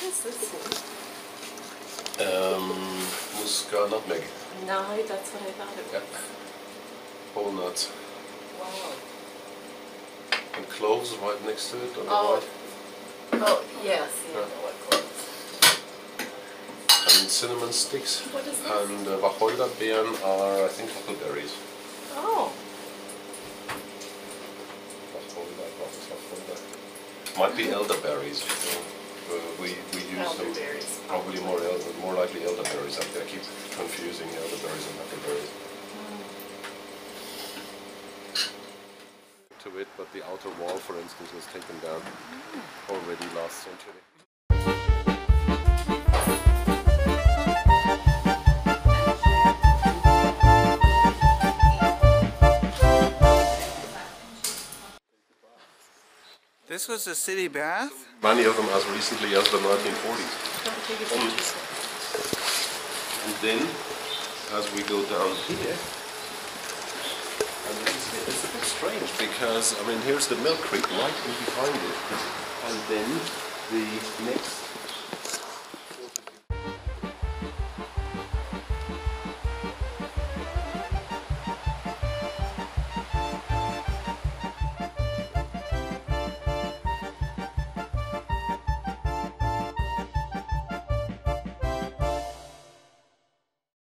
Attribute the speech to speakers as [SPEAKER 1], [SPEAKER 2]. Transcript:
[SPEAKER 1] is this one?
[SPEAKER 2] Muscat nutmeg.
[SPEAKER 1] No, that's what I thought it was.
[SPEAKER 2] Yeah. Whole nuts.
[SPEAKER 1] Wow.
[SPEAKER 2] And cloves right next to it on the
[SPEAKER 1] Oh.
[SPEAKER 2] right.
[SPEAKER 1] Oh, yes, yeah, I know what cloves.
[SPEAKER 2] And cinnamon sticks.
[SPEAKER 1] What is this?
[SPEAKER 2] And Wacholderbeeren are, I think, huckleberries.
[SPEAKER 1] Oh.
[SPEAKER 2] Wacholder. Might be elderberries. We use
[SPEAKER 1] Elderberries.
[SPEAKER 2] them probably more likely elderberries. I keep confusing elderberries and huckleberries. To it, but the outer wall, for instance, was taken down already last century.
[SPEAKER 3] This was a city bath?
[SPEAKER 2] Many of them as recently as the 1940s. And then, as we go down here, and it's a bit strange because, I mean, here's the Mill Creek right in behind it, and then the next